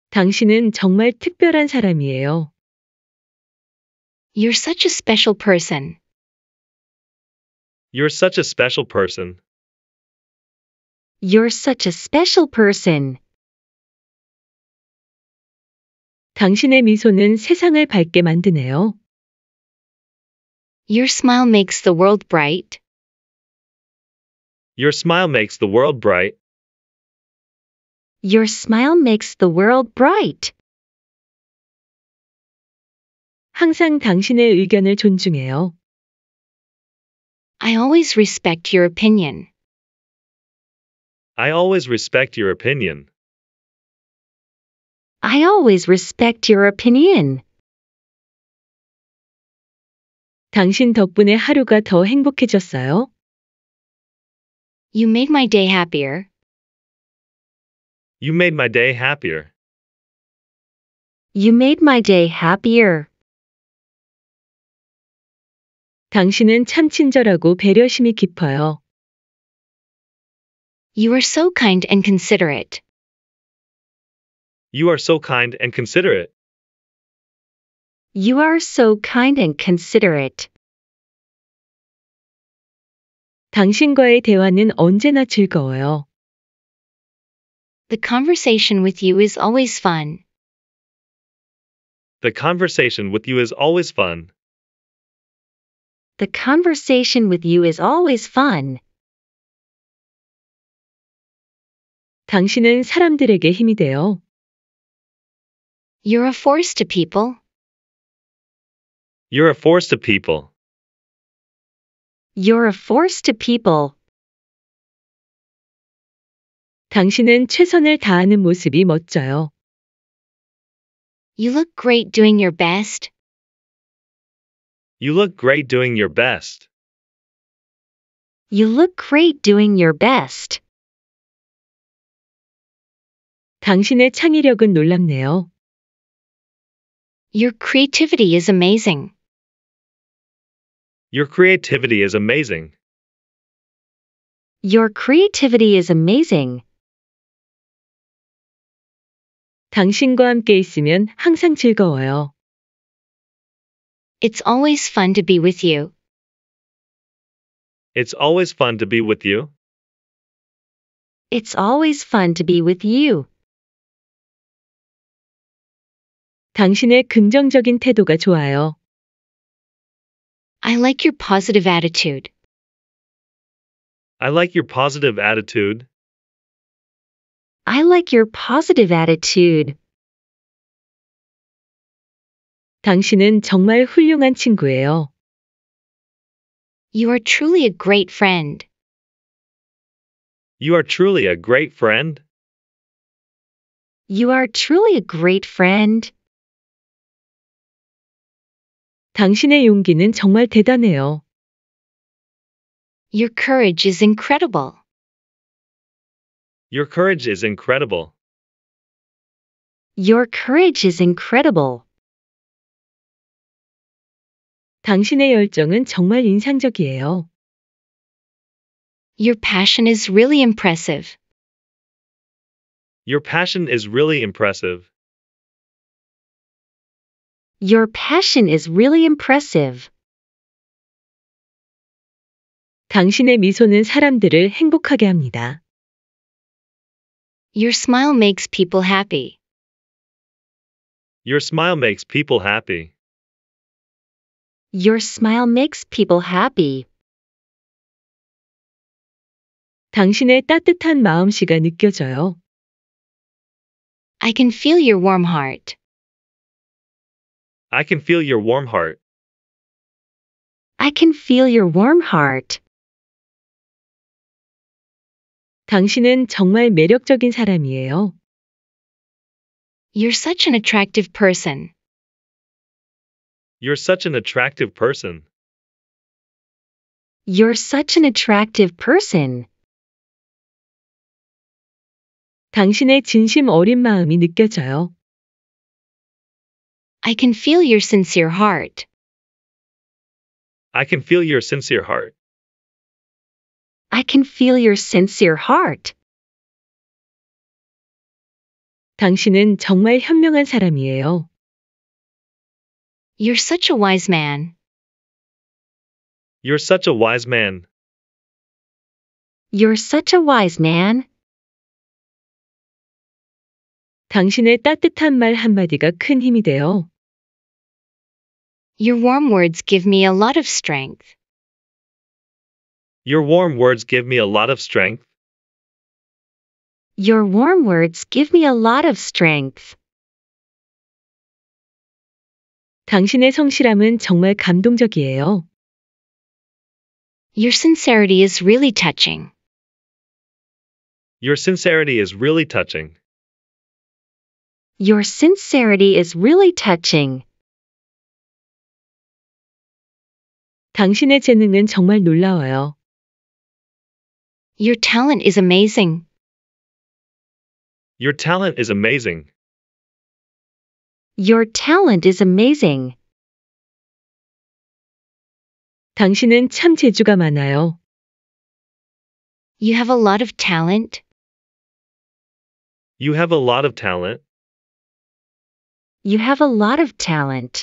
당신은 정말 특별한 사람이에요. You're such a special person. You're such a special person. You're such a special person. 당신의 미소는 세상을 밝게 만드네요. Your smile makes the world bright. Your smile makes the world bright. Your smile makes the world bright. 항상 당신의 의견을 존중해요. I always respect your opinion. I always respect your opinion. I always respect your opinion. 당신 덕분에 하루가 더 행복해졌어요. You made my day happier. You made my day happier. You made my day happier. 당신은 참 친절하고 배려심이 깊어요. You are so kind and considerate. You are so kind and considerate. You are so kind and considerate. 당신과의 대화는 언제나 즐거워요. The conversation with you is always fun. The conversation with you is always fun. The conversation with you is always fun. 당신은 사람들에게 힘이 돼요. You're a force to people. You're a force to people. You're a force to people. 당신은 최선을 다하는 모습이 멋져요. You look great doing your best. You look great doing your best. You look great doing your best. 당신의 창의력은 놀랍네요. Your creativity is amazing. Your creativity is amazing. Your creativity is amazing. 당신과 함께 있으면 항상 즐거워요. It's always fun to be with you. It's always fun to be with you. It's always fun to be with you. 당신의 긍정적인 태도가 좋아요. I like your positive attitude. I like your positive attitude. I like your positive attitude. 당신은 정말 훌륭한 친구예요. You are truly a great friend. You are truly a great friend. You are truly a great friend. 당신의 용기는 정말 대단해요. Your courage is incredible. Your courage is incredible. Your courage is incredible. 당신의 열정은 정말 인상적이에요. Your passion is really impressive. Your passion is really impressive. Your passion is really impressive. 당신의 미소는 사람들을 행복하게 합니다. Your smile makes people happy. Your smile makes people happy. Your smile makes people happy. 당신의 따뜻한 마음씨가 느껴져요. I can feel your warm heart. I can feel your warm heart. I can feel your warm heart. 당신은 정말 매력적인 사람이에요. You're such an attractive person. You're such an attractive person. You're such an attractive person. 당신의 진심 어린 마음이 느껴져요. I can feel your sincere heart. I can feel your sincere heart. I can feel your sincere heart. 당신은 정말 현명한 사람이에요. You're such a wise man. You're such a wise man. You're such a wise man. 당신의 따뜻한 말 한마디가 큰 힘이 돼요. Your warm words give me a lot of strength. Your warm words give me a lot of strength. Your warm words give me a lot of strength. 당신의 성실함은 정말 감동적이에요. Your sincerity is really touching. Your sincerity is really touching. Your sincerity is really touching. 당신의 재능은 정말 놀라워요. Your talent is amazing. Your talent is amazing. Your talent is amazing. 당신은 참 재주가 많아요. You have a lot of talent. You have a lot of talent. You have a lot of talent.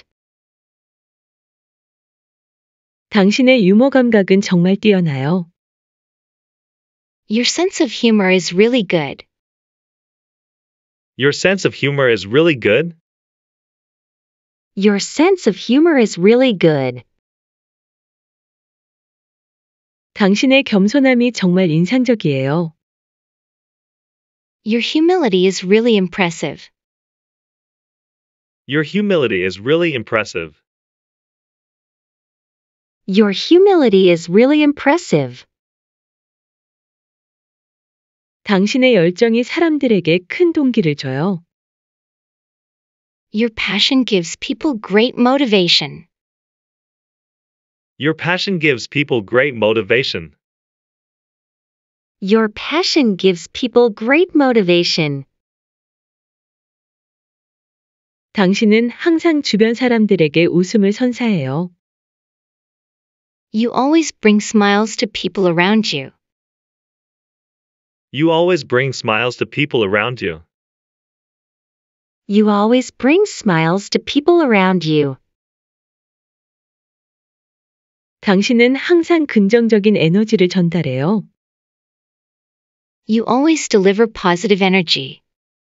당신의 유머 감각은 정말 뛰어나요. Your sense of humor is really good. Your sense of humor is really good. Your sense of humor is really good. 당신의 겸손함이 정말 인상적이에요. Your humility is really impressive. Your humility is really impressive. Your humility is really impressive. 당신의 열정이 사람들에게 큰 동기를 줘요. Your passion gives people great motivation. Your passion gives people great motivation. Your passion gives people great motivation. 당신은 항상 주변 사람들에게 웃음을 선사해요. You always bring smiles to people around you. You always bring smiles to people around you. You always bring smiles to people around you. 당신은 항상 긍정적인 에너지를 전달해요. You always deliver positive energy.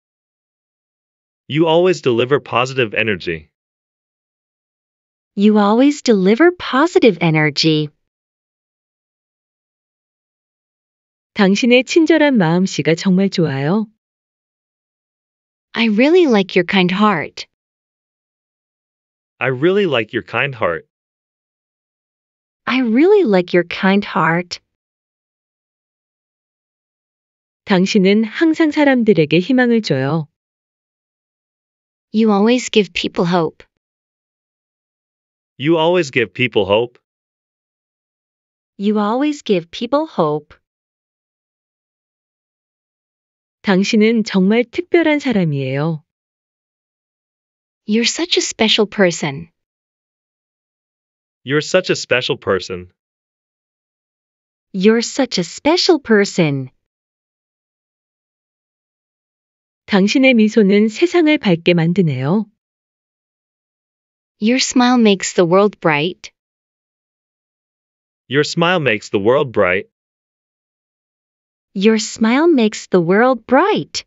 You always deliver positive energy. You always deliver positive energy. 당신의 친절한 마음씨가 정말 좋아요. I really like your kind heart. I really like your kind heart. I really like your kind heart. 당신은 항상 사람들에게 희망을 줘요. You always give people hope. You always give people hope. You always give people hope. 당신은 정말 특별한 사람이에요. You're such a special person. You're such a special person. You're such a special person. 당신의 미소는 세상을 밝게 만드네요. Your smile makes the world bright. Your smile makes the world bright. Your smile makes the world bright.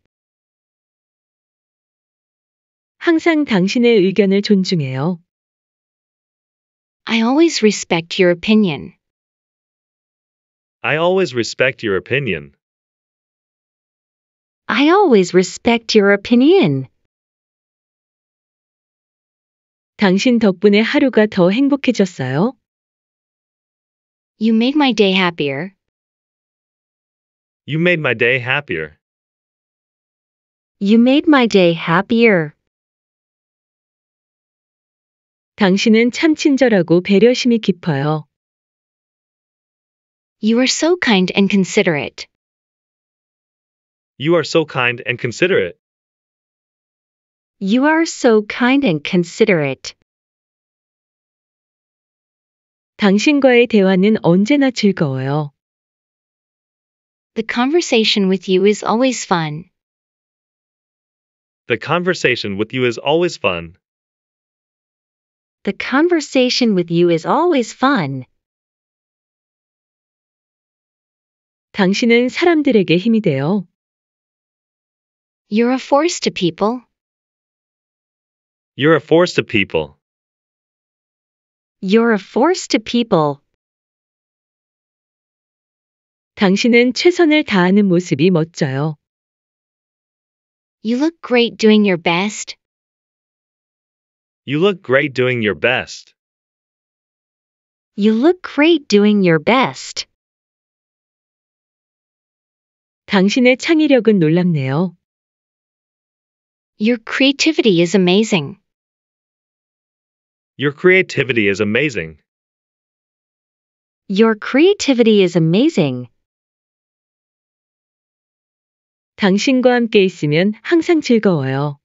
항상 당신의 의견을 존중해요. I always respect your opinion. I always respect your opinion. I always respect your opinion. 당신 덕분에 하루가 더 행복해졌어요. You made my day happier. You made my day happier. You made my day happier. 당신은 참 친절하고 배려심이 깊어요. You are so kind and considerate. You are so kind and considerate. You are so kind and considerate. 당신과의 대화는 언제나 즐거워요. The conversation with you is always fun. The conversation with you is always fun. The conversation with you is always fun. 당신은 사람들에게 힘이 돼요. You're a force to people. You're a force to people. You're a force to people. 당신은 최선을 다하는 모습이 멋져요. You look great doing your best. You look great doing your best. You look great doing your best. 당신의 창의력은 놀랍네요. Your creativity is amazing. Your creativity is amazing. Your creativity is amazing. 당신과 함께 있으면 항상 즐거워요.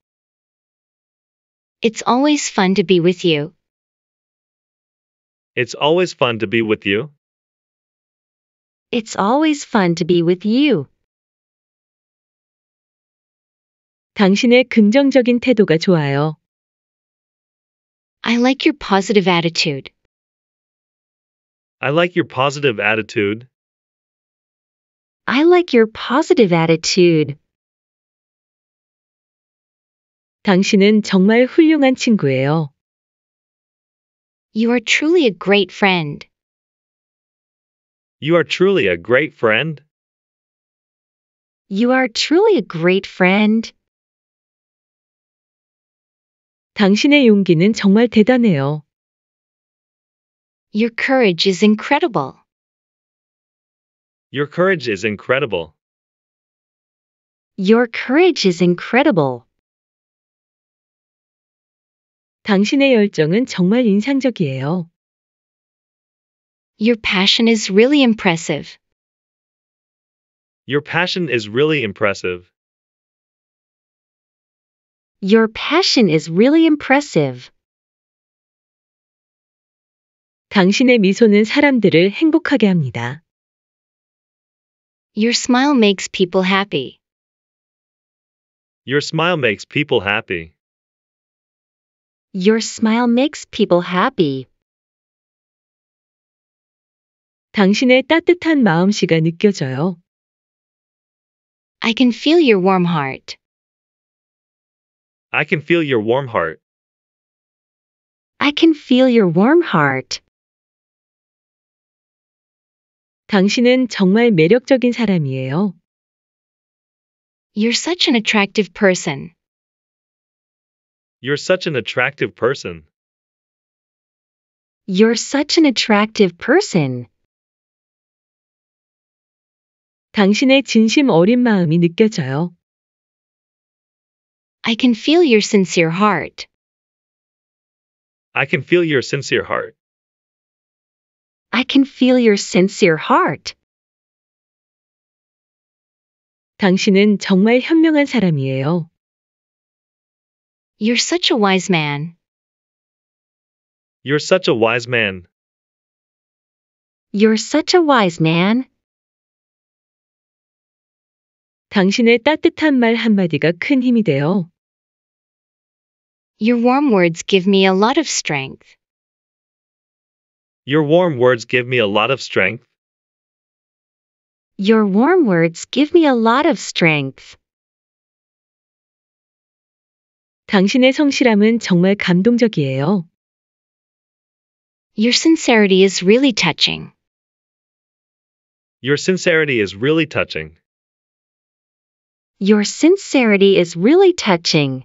It's always fun to be with you. It's always fun to be with you. It's always fun to be with you. 당신의 긍정적인 태도가 좋아요. I like your positive attitude. I like your positive attitude. I like your positive attitude. 당신은 정말 훌륭한 친구예요. You are truly a great friend. You are truly a great friend. You are truly a great friend. 당신의 용기는 정말 대단해요. Your courage is incredible. Your courage is incredible. Your courage is incredible. 당신의 열정은 정말 인상적이에요. Your passion is really impressive. Your passion is really impressive. Your passion is really impressive. 당신의 미소는 사람들을 행복하게 합니다. Your smile makes people happy. Your smile makes people happy. Your smile makes people happy. 당신의 따뜻한 마음씨가 느껴져요. I can feel your warm heart. I can feel your warm heart. I can feel your warm heart. 당신은 정말 매력적인 사람이에요. You're such an attractive person. You're such an attractive person. You're such an attractive person. 당신의 진심 어린 마음이 느껴져요. I can feel your sincere heart. I can feel your sincere heart. I can feel your sincere heart. 당신은 정말 현명한 사람이에요. You're such a wise man. You're such a wise man. You're such a wise man. 당신의 따뜻한 말 한마디가 큰 힘이 돼요. Your warm words give me a lot of strength. Your warm words give me a lot of strength. Your warm words give me a lot of strength. 당신의 성실함은 정말 감동적이에요. Your sincerity is really touching. Your sincerity is really touching. Your sincerity is really touching.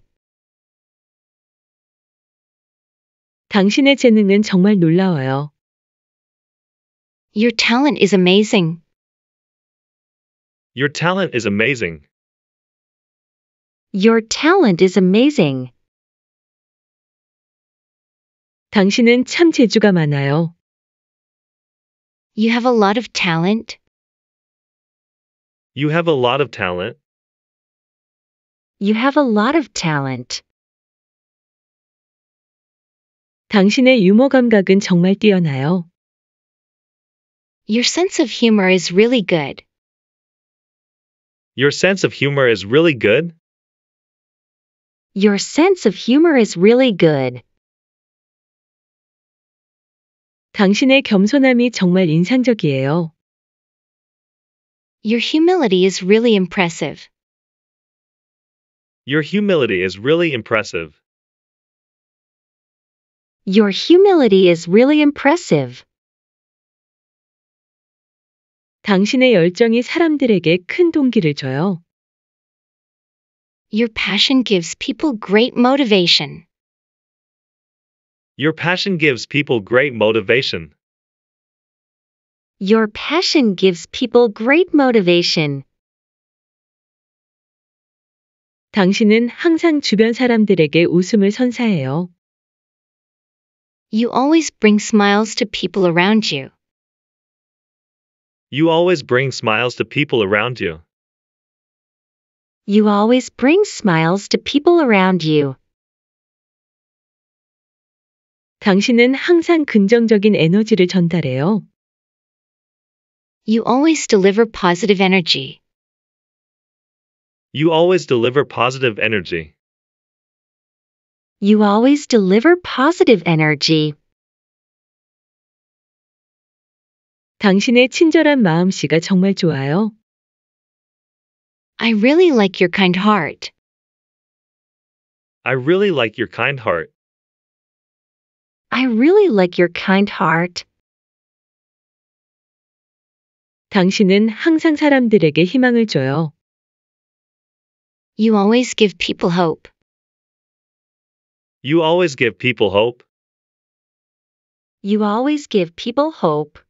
당신의 재능은 정말 놀라워요. Your talent is amazing. Your talent is amazing. Your talent is amazing. 당신은 참 재주가 많아요. You have a lot of talent. You have a lot of talent. You have a lot of talent. 당신의 유머 감각은 정말 뛰어나요. Your sense of humor is really good. Your sense of humor is really good. Your sense of humor is really good. 당신의 겸손함이 정말 인상적이에요. Your humility is really impressive. Your humility is really impressive. Your humility is really impressive. 당신의 열정이 사람들에게 큰 동기를 줘요. Your passion gives people great motivation. Your passion gives people great motivation. Your passion gives people great motivation. 당신은 항상 주변 사람들에게 웃음을 선사해요. You always bring smiles to people around you. You always bring smiles to people around you. You always bring smiles to people around you. 당신은 항상 긍정적인 에너지를 전달해요. You always deliver positive energy. You always deliver positive energy. You always deliver positive energy. 당신의 친절한 마음씨가 정말 좋아요. I really like your kind heart. I really like your kind heart. I really like your kind heart. 당신은 항상 사람들에게 희망을 줘요. You always give people hope. You always give people hope. You always give people hope.